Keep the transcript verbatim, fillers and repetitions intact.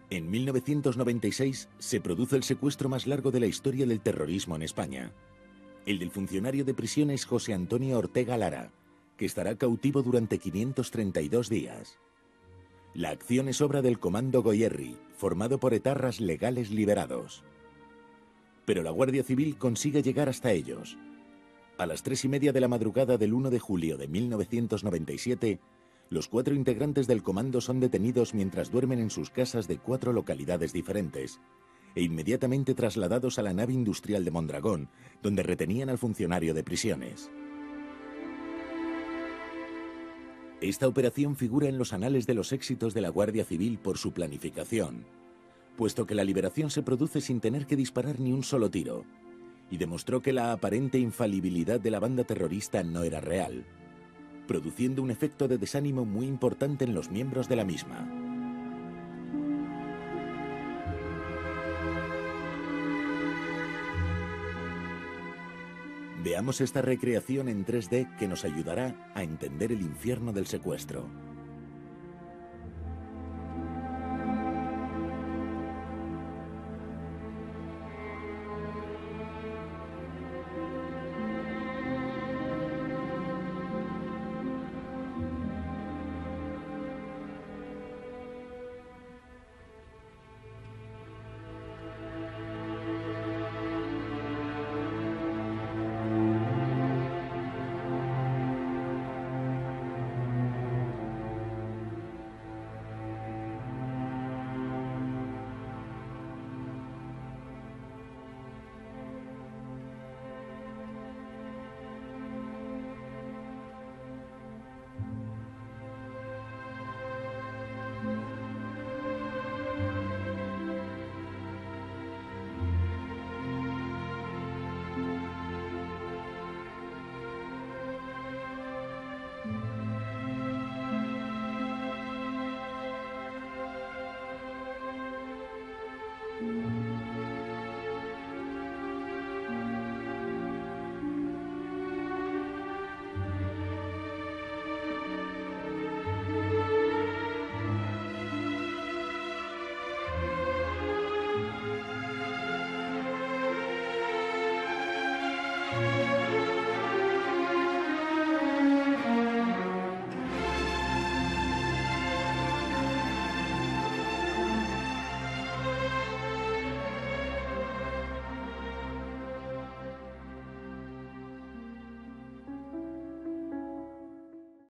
En mil novecientos noventa y seis se produce el secuestro más largo de la historia del terrorismo en España. El del funcionario de prisiones José Antonio Ortega Lara, que estará cautivo durante quinientos treinta y dos días. La acción es obra del Comando Goierri, formado por etarras legales liberados. Pero la Guardia Civil consigue llegar hasta ellos. A las tres y media de la madrugada del uno de julio de mil novecientos noventa y siete, los cuatro integrantes del comando son detenidos mientras duermen en sus casas de cuatro localidades diferentes e inmediatamente trasladados a la nave industrial de Mondragón, donde retenían al funcionario de prisiones. Esta operación figura en los anales de los éxitos de la Guardia Civil por su planificación, puesto que la liberación se produce sin tener que disparar ni un solo tiro, y demostró que la aparente infalibilidad de la banda terrorista no era real, produciendo un efecto de desánimo muy importante en los miembros de la misma. Veamos esta recreación en tres D que nos ayudará a entender el infierno del secuestro.